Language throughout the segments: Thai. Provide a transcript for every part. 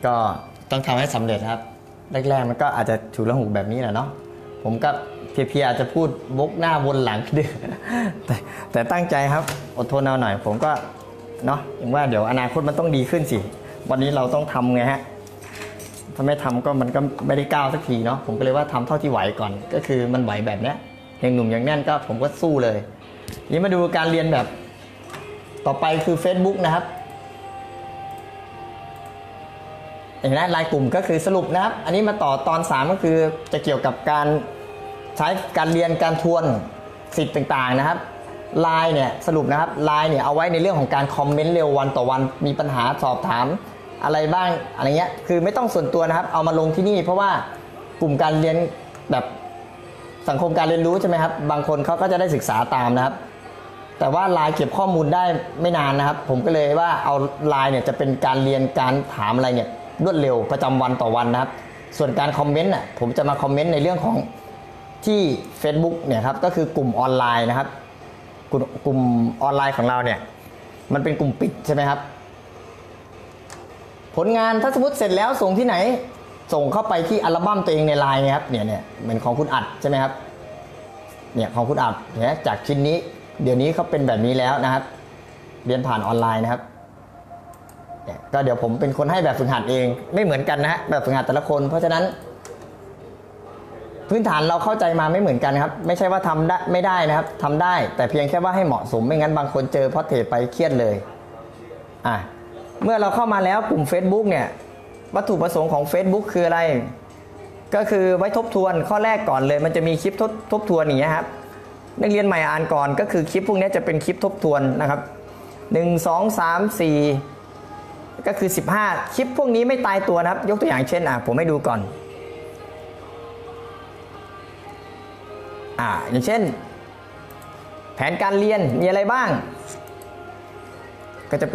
ก็ต้องทำให้สำเร็จครับแรกๆมันก็อาจจะฉุกละหุกแบบนี้แหละเนาะผมก็เพียอาจจะพูดวกหน้าวนหลังดื้อแต่ตั้งใจครับอดทนเอาหน่อยผมก็เนาะอย่างว่าเดี๋ยวอนาคตมันต้องดีขึ้นสิวันนี้เราต้องทำไงฮะถ้าไม่ทำก็มันก็ไม่ได้ก้าวสักทีเนาะผมก็เลยว่าทำเท่าที่ไหวก่อนก็คือมันไหวแบบเนี้ยอย่างหนุ่มอย่างแน่นก็ผมก็สู้เลยนี้มาดูการเรียนแบบต่อไปคือ Facebook นะครับเห็นไหมรายกลุ่มก็คือสรุปนะครับอันนี้มาต่อตอน3ก็คือจะเกี่ยวกับการใช้การเรียนการทวนสิทธิ์ต่างๆนะครับไลน์เนี่ยสรุปนะครับไลน์เนี่ยเอาไว้ในเรื่องของการคอมเมนต์เร็ววันต่อวันมีปัญหาสอบถามอะไรบ้างอะไรเงี้ยคือไม่ต้องส่วนตัวนะครับเอามาลงที่นี่เพราะว่ากลุ่มการเรียนแบบสังคมการเรียนรู้ใช่ไหมครับบางคนเขาก็จะได้ศึกษาตามนะครับแต่ว่าไลน์เก็บข้อมูลได้ไม่นานนะครับผมก็เลยว่าเอาไลน์เนี่ยจะเป็นการเรียนการถามอะไรเนี่ยรวดเร็วประจำวันต่อวันนะครับส่วนการคอมเมนต์น่ะผมจะมาคอมเมนต์ในเรื่องของที่ Facebook เนี่ยครับก็คือกลุ่มออนไลน์นะครับกลุ่มออนไลน์ของเราเนี่ยมันเป็นกลุ่มปิดใช่ไหมครับผลงานถ้าสมมติเสร็จแล้วส่งที่ไหนส่งเข้าไปที่อัลบั้มตัวเองในไลน์ครับเนี่ยเหมือนของคุณอัดใช่ไหมครับเนี่ยของคุณอัดเนี่ยจากชิ้นนี้เดี๋ยวนี้เขาเป็นแบบนี้แล้วนะครับเรียนผ่านออนไลน์นะครับก็เดี๋ยวผมเป็นคนให้แบบฝึกหัดเองไม่เหมือนกันนะฮะแบบฝึกหัดแต่ละคนเพราะฉะนั้นพื้นฐานเราเข้าใจมาไม่เหมือนกันครับไม่ใช่ว่าทำได้ไม่ได้นะครับทำได้แต่เพียงแค่ว่าให้เหมาะสมไม่งั้นบางคนเจอพอเทรดไปเครียดเลยเมื่อเราเข้ามาแล้วกลุ่ม Facebook เนี่ยวัตถุประสงค์ของ Facebook คืออะไรก็คือไว้ทบทวนข้อแรกก่อนเลยมันจะมีคลิปทบทวนอย่างเงี้ยครับนักเรียนใหม่อ่านก่อนก็คือคลิปพวกนี้จะเป็นคลิปทบทวนนะครับ1 2 3 4ก็คือ15คลิปพวกนี้ไม่ตายตัวนะครับยกตัวอย่างเช่นผมให้ดูก่อนอย่างเช่นแผนการเรียนมีอะไรบ้างก็จะ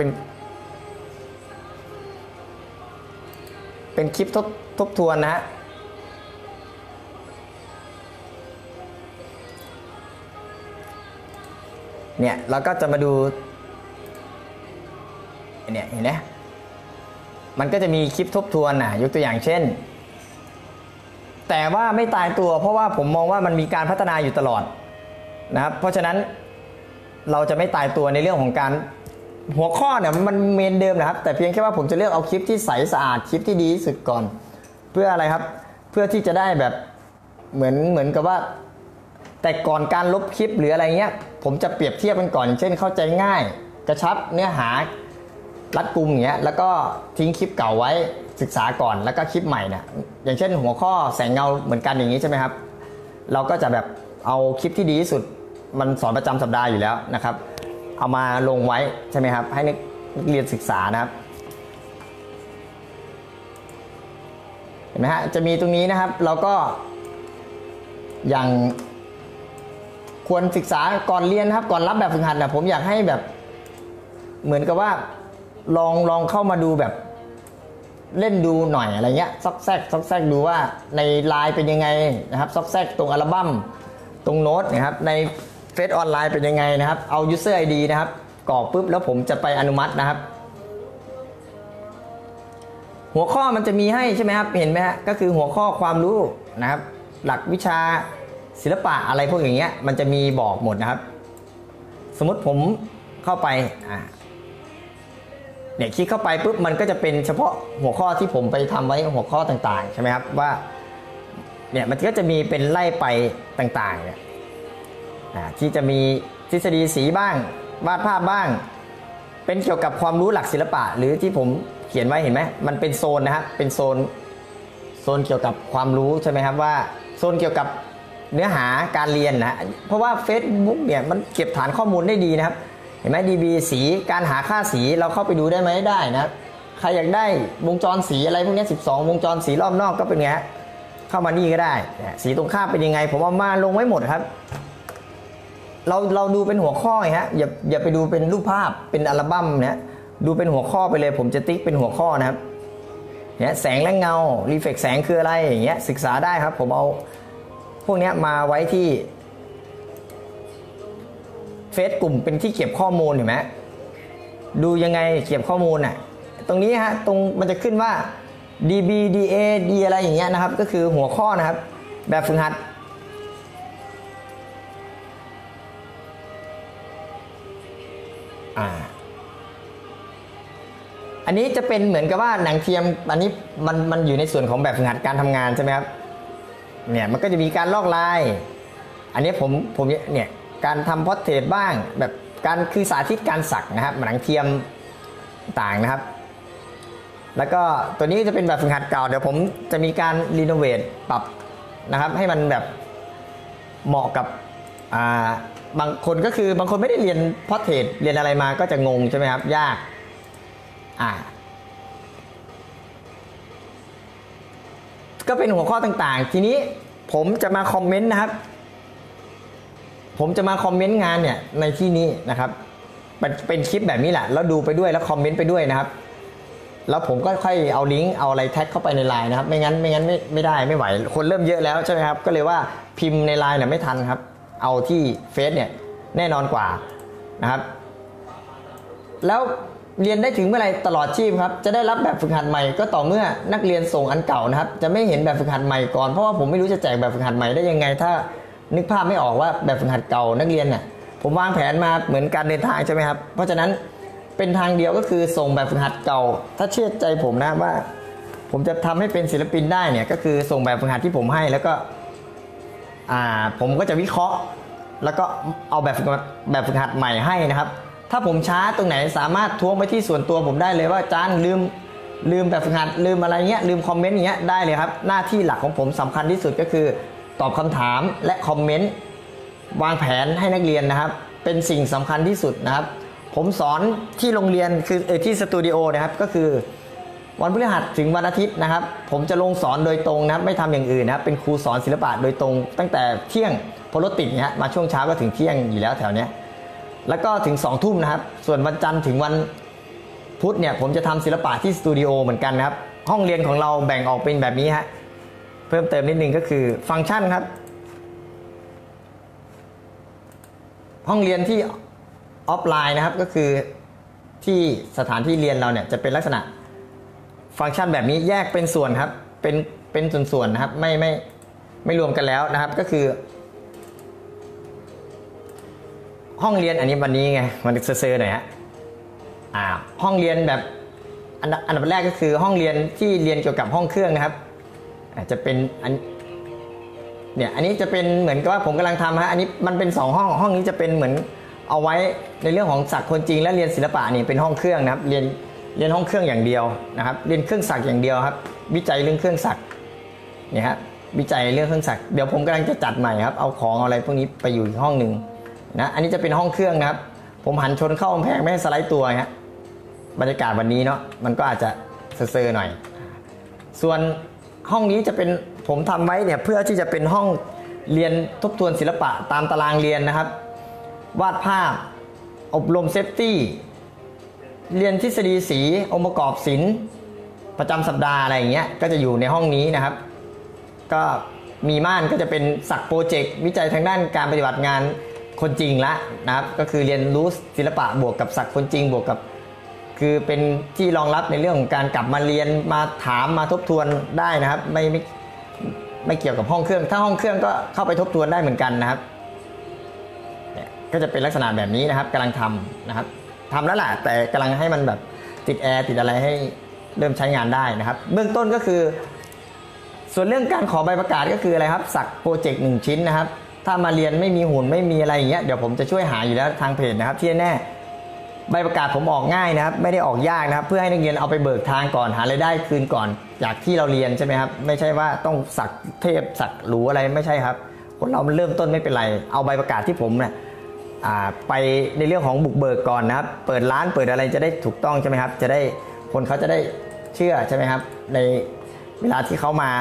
เป็นคลิปทบทวนนะฮะเนี่ยเราก็จะมาดูเนี่ยเห็นไหมมันก็จะมีคลิปทบทวนยกตัวอย่างเช่นแต่ว่าไม่ตายตัวเพราะว่าผมมองว่ามันมีการพัฒนาอยู่ตลอดนะครับเพราะฉะนั้นเราจะไม่ตายตัวในเรื่องของการหัวข้อเนี่ยมันเมนเดิมนะครับแต่เพียงแค่ว่าผมจะเลือกเอาคลิปที่ใสสะอาดคลิปที่ดีที่สุดก่อนเพื่ออะไรครับเพื่อที่จะได้แบบเหมือนกับว่าแต่ก่อนการลบคลิปหรืออะไรเงี้ยผมจะเปรียบเทียบกันก่อนเช่นเข้าใจง่ายกระชับเนื้อหารัดกุมอย่างเงี้ยแล้วก็ทิ้งคลิปเก่าไว้ศึกษาก่อนแล้วก็คลิปใหม่เนี่ยอย่างเช่นหัวข้อแสงเงาเหมือนกันอย่างนี้ใช่ไหมครับเราก็จะแบบเอาคลิปที่ดีที่สุดมันสอนประจำสัปดาห์อยู่แล้วนะครับเอามาลงไว้ใช่ไหมครับให้นักเรียนศึกษานะครับเห็นไหมฮะจะมีตรงนี้นะครับเราก็อย่างควรศึกษาก่อนเรียนครับก่อนรับแบบฝึกหัดนะผมอยากให้แบบเหมือนกับว่าลองเข้ามาดูแบบเล่นดูหน่อยอะไรเงี้ยซอกแซกดูว่าในไลน์เป็นยังไงนะครับซอกแซกตรงอัลบั้มตรงโน้ตนะครับในเฟซออนไลน์เป็นยังไงนะครับเอา user ID นะครับกรอกปุ๊บแล้วผมจะไปอนุมัตินะครับหัวข้อมันจะมีให้ใช่ไหมครับเห็นไหมฮะก็คือหัวข้อความรู้นะครับหลักวิชาศิลปะอะไรพวกอย่างเงี้ยมันจะมีบอกหมดนะครับสมมติผมเข้าไปเนี่ยคลิกเข้าไปปุ๊บมันก็จะเป็นเฉพาะหัวข้อที่ผมไปทำไว้หัวข้อต่างๆใช่ไหมครับว่าเนี่ยมันก็จะมีเป็นไล่ไปต่างๆเนี่ยที่จะมีทฤษฎีสีบ้างวาดภาพบ้างเป็นเกี่ยวกับความรู้หลักศิลปะหรือที่ผมเขียนไว้เห็นไหมมันเป็นโซนนะครับเป็นโซนเกี่ยวกับความรู้ใช่ไหมครับว่าโซนเกี่ยวกับเนื้อหาการเรียนนะเพราะว่า Facebook เนี่ยมันเก็บฐานข้อมูลได้ดีนะครับเห็นไหม DB สีการหาค่าสีเราเข้าไปดูได้ไหมได้นะใครอยากได้วงจรสีอะไรพวกนี้12วงจรสีรอบนอกก็เป็นไงฮะเข้ามานี่ก็ได้สีตรงข้ามเป็นยังไงผมเอามาลงไว้หมดครับเราดูเป็นหัวข้อไงฮะอย่าไปดูเป็นรูปภาพเป็นอัลบั้มนะดูเป็นหัวข้อไปเลยผมจะติ๊กเป็นหัวข้อนะครับเนี่ยแสงและเงารีเฟล็กแสงคืออะไรอย่างเงี้ยศึกษาได้ครับผมเอาพวกนี้มาไว้ที่เฟซกลุ่มเป็นที่เก็บข้อมูลเห็นไหมดูยังไงเก็บข้อมูลตรงนี้ฮะตรงมันจะขึ้นว่า DB DA D อะไรอย่างเงี้ยนะครับก็คือหัวข้อนะครับแบบฝึกหัดอันนี้จะเป็นเหมือนกับว่าหนังเทียมอันนี้มันอยู่ในส่วนของแบบฝึกหัดการทำงานใช่ไหมครับเนี่ยมันก็จะมีการลอกลายอันนี้ผมเนี่ยการทำพอร์เทรตบ้างแบบการคือสาธิตการสักนะครับหนังเทียมต่างนะครับแล้วก็ตัวนี้จะเป็นแบบฝึกหัดเก่าเดี๋ยวผมจะมีการรีโนเวทปรับนะครับให้มันแบบเหมาะกับบางคนก็คือบางคนไม่ได้เรียนพอร์เทรตเรียนอะไรมาก็จะงงใช่ไหมครับยากก็เป็นหัวข้อต่างๆทีนี้ผมจะมาคอมเมนต์นะครับผมจะมาคอมเมนต์งานเนี่ยในที่นี้นะครับเป็นคลิปแบบนี้แหละแล้วดูไปด้วยแล้วคอมเมนต์ไปด้วยนะครับแล้วผมก็ค่อยเอาลิงก์เอาอะไรแท็กเข้าไปในไลน์นะครับไม่งั้นไม่ได้ไม่ไหวคนเริ่มเยอะแล้วใช่ไหมครับก็เลยว่าพิมพ์ในไลน์เนี่ยไม่ทันครับเอาที่เฟซเนี่ยแน่นอนกว่านะครับแล้วเรียนได้ถึงเมื่อไหร่ตลอดชีพครับจะได้รับแบบฝึกหัดใหม่ก็ต่อเมื่อนักเรียนส่งอันเก่านะครับจะไม่เห็นแบบฝึกหัดใหม่ก่อนเพราะว่าผมไม่รู้จะแจกแบบฝึกหัดใหม่ได้ยังไงถ้านึกภาพไม่ออกว่าแบบฝึกหัดเก่านักเรียนเนี่ยผมวางแผนมาเหมือนการเดินทางใช่ไหมครับเพราะฉะนั้นเป็นทางเดียวก็คือส่งแบบฝึกหัดเก่าถ้าเชื่อใจผมนะว่าผมจะทำให้เป็นศิลปินได้เนี่ยก็คือส่งแบบฝึกหัดที่ผมให้แล้วก็ผมก็จะวิเคราะห์แล้วก็เอาแบบฝึกหัดใหม่ให้นะครับถ้าผมช้าตรงไหนสามารถท้วงไปที่ส่วนตัวผมได้เลยว่าอาจารย์ลืมแบบฝึกหัดลืมอะไรเงี้ยลืมคอมเมนต์อย่างเงี้ยได้เลยครับหน้าที่หลักของผมสำคัญที่สุดก็คือตอบคำถามและคอมเมนต์วางแผนให้นักเรียนนะครับเป็นสิ่งสำคัญที่สุดนะครับผมสอนที่โรงเรียนคือที่สตูดิโอนะครับก็คือวันพฤหัสถึงวันอาทิตย์นะครับผมจะลงสอนโดยตรงนะครับไม่ทำอย่างอื่นนะครับเป็นครูสอนศิลปะโดยตรงตั้งแต่เที่ยงพอรถติดเนี่ยมาช่วงเช้าก็ถึงเที่ยงอยู่แล้วแถวเนี้ยแล้วก็ถึง2 ทุ่มนะครับส่วนวันจันทร์ถึงวันพุธเนี่ยผมจะทำศิลปะที่สตูดิโอเหมือนกันนะครับห้องเรียนของเราแบ่งออกเป็นแบบนี้ฮะเพิ่มเติมนิดนึงก็คือฟังก์ชันครับห้องเรียนที่ออฟไลน์นะครับก็คือที่สถานที่เรียนเราเนี่ยจะเป็นลักษณะฟังก์ชันแบบนี้แยกเป็นส่วนครับเป็นส่วนๆนะครับไม่รวมกันแล้วนะครับก็คือห้องเรียนอันนี้วันนี้ไงมันเซอร์หน่อยฮะห้องเรียนแบบอันดับแรกก็คือห้องเรียนที่เรียนเกี่ยวกับห้องเครื่องนะครับจะเป็นอันนี้จะเป็นเหมือนกับว่าผมกำลังทำฮะอันนี้มันเป็น2 ห้องนี้จะเป็นเหมือนเอาไว้ในเรื่องของศักดิ์คนจริงและเรียนศิลปะนี่เป็นห้องเครื่องนะครับเรียนห้องเครื่องอย่างเดียวนะครับเรียนเครื่องศักดิ์อย่างเดียวครับวิจัยเรื่องเครื่องศักดิ์เนี่ยครับวิจัยเรื่องเครื่องศักดิ์เดี๋ยวผมกำลังจะจัดใหม่ครับเอาของอะไรพวกนี้ไปอยู่อีกห้องหนึ่งนะอันนี้จะเป็นห้องเครื่องนะครับผมหันชนเข้ากำแพงไม่ให้สไลด์ตัวฮะบรรยากาศวันนี้เนาะมันก็อาจจะเซอร์หน่อยส่วนห้องนี้จะเป็นผมทำไว้เนี่ยเพื่อที่จะเป็นห้องเรียนทบทวนศิลปะตามตารางเรียนนะครับวาดภาพอบรมเซฟตี้เรียนทฤษฎีสีองค์ประกอบศิลป์ประจำสัปดาห์อะไรอย่างเงี้ยก็จะอยู่ในห้องนี้นะครับก็มีม่านก็จะเป็นศักดิ์โปรเจกต์วิจัยทางด้านการปฏิบัติงานคนจริงละนะครับก็คือเรียนรู้ศิลปะบวกกับศักดิ์คนจริงบวกกับคือเป็นที่รองรับในเรื่องของการกลับมาเรียนมาถามมาทบทวนได้นะครับไม่เกี่ยวกับห้องเครื่องถ้าห้องเครื่องก็เข้าไปทบทวนได้เหมือนกันนะครับก็จะเป็นลักษณะแบบนี้นะครับกำลังทำนะครับทำแล้วแหละแต่กำลังให้มันแบบติดแอร์ติดอะไรให้เริ่มใช้งานได้นะครับเบื้องต้นก็คือส่วนเรื่องการขอใบประกาศก็คืออะไรครับสักโปรเจกต์1 ชิ้นนะครับถ้ามาเรียนไม่มีหุ่นไม่มีอะไรอย่างเงี้ยเดี๋ยวผมจะช่วยหาอยู่แล้วทางเพจนะครับที่แน่ใบประกาศผมออกง่ายนะครับไม่ได้ออกยากนะครับเพื่อให้นักเรียนเอาไปเบิกทางก่อนหารายได้คืนก่อนจากที่เราเรียนใช่ไหมครับไม่ใช่ว่าต้องสักเทพสักหรูอะไรไม่ใช่ครับคนเรามันเริ่มต้นไม่เป็นไรเอาใบประกาศที่ผมเนี่ยไปในเรื่องของบุกเบิกก่อนนะครับเปิดร้านเปิดอะไรจะได้ถูกต้องใช่ไหมครับจะได้คนเขาจะได้เชื่อใช่ไหมครับในเวลาที่เขามา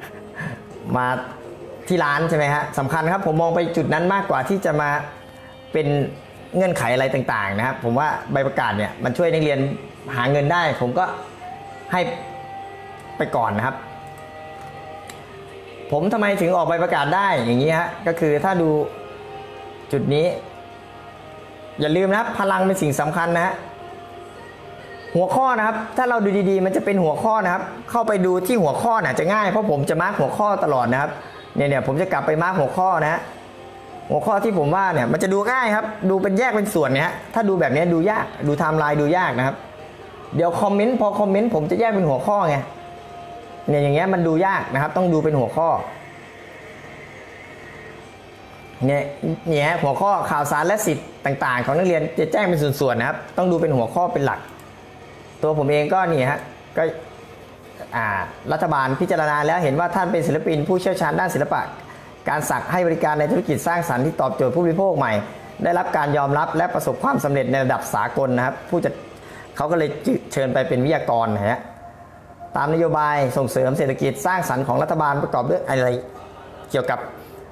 ที่ร้านใช่ไหมฮะสำคัญครับผมมองไปจุดนั้นมากกว่าที่จะมาเป็นเงื่อนไขอะไรต่างๆนะครับผมว่าใบประกาศเนี่ยมันช่วยนักเรียนหาเงินได้ผมก็ให้ไปก่อนนะครับผมทำไมถึงออกใบประกาศได้อย่างนี้ฮะก็คือถ้าดูจุดนี้อย่าลืมนะครับพลังเป็นสิ่งสำคัญนะฮะหัวข้อนะครับถ้าเราดูดีๆมันจะเป็นหัวข้อนะครับเข้าไปดูที่หัวข้อน่ะจะง่ายเพราะผมจะมาร์กหัวข้อตลอดนะครับเนี่ยผมจะกลับไปมาร์กหัวข้อนะหัวข้อที่ผมว่าเนี่ยมันจะดูง่ายครับดูเป็นแยกเป็นส่วนเนี่ยถ้าดูแบบนี้ดูยากดูไทม์ไลน์ดูยากนะครับเดี๋ยวคอมเมนต์พอคอมเมนต์ผมจะแยกเป็นหัวข้อไงเนี่ยอย่างเงี้ยมันดูยากนะครับต้องดูเป็นหัวข้อเนี่ยหัวข้อข่าวสารและสิทธิ์ต่างๆของนักเรียนจะแจ้งเป็นส่วนๆนะครับต้องดูเป็นหัวข้อเป็นหลักตัวผมเองก็นี่ฮะก็รัฐบาลพิจารณาแล้วเห็นว่าท่านเป็นศิลปินผู้เชี่ยวชาญด้านศิลปะการสักให้บริการในธุรกิจสร้างสรรค์ที่ตอบโจทย์ผู้บริโภคใหม่ได้รับการยอมรับและประสบความสำเร็จในระดับสากลนะครับเขาก็เลยเชิญไปเป็นวิทยากรนะฮะตามนโยบายส่งเสริมเศรษฐกิจสร้างสรรค์ของรัฐบาลประกอบด้วยอะไรเกี่ยวกับ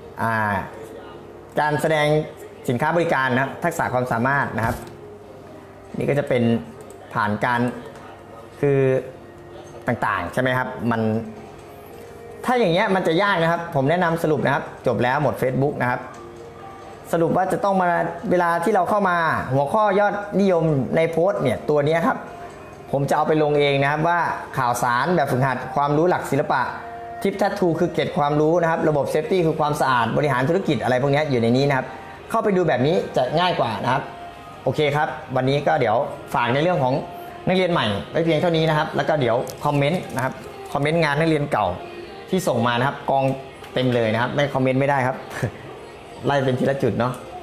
การแสดงสินค้าบริการนะครับทักษะความสามารถนะครับนี่ก็จะเป็นผ่านการคือต่างๆใช่ไหมครับมันถ้าอย่างเงี้ยมันจะยากนะครับผมแนะนำสรุปนะครับจบแล้วหมด Facebook นะครับสรุปว่าจะต้องมาเวลาที่เราเข้ามาหัวข้อยอดนิยมในโพสต์เนี่ยตัวนี้ครับผมจะเอาไปลงเองนะครับว่าข่าวสารแบบฝึกหัดความรู้หลักศิลปะทิปทัตทูคือเก็บความรู้นะครับระบบเซฟตี้คือความสะอาดบริหารธุรกิจอะไรพวกนี้อยู่ในนี้นะครับเข้าไปดูแบบนี้จะง่ายกว่านะครับโอเคครับวันนี้ก็เดี๋ยวฝากในเรื่องของนักเรียนใหม่ไว้เพียงเท่านี้นะครับแล้วก็เดี๋ยวคอมเมนต์นะครับคอมเมนต์งานนักเรียนเก่าที่ส่งมานะครับกองเต็มเลยนะครับไม่คอมเมนต์ไม่ได้ครับไล่เป็นทีละจุดเนาะ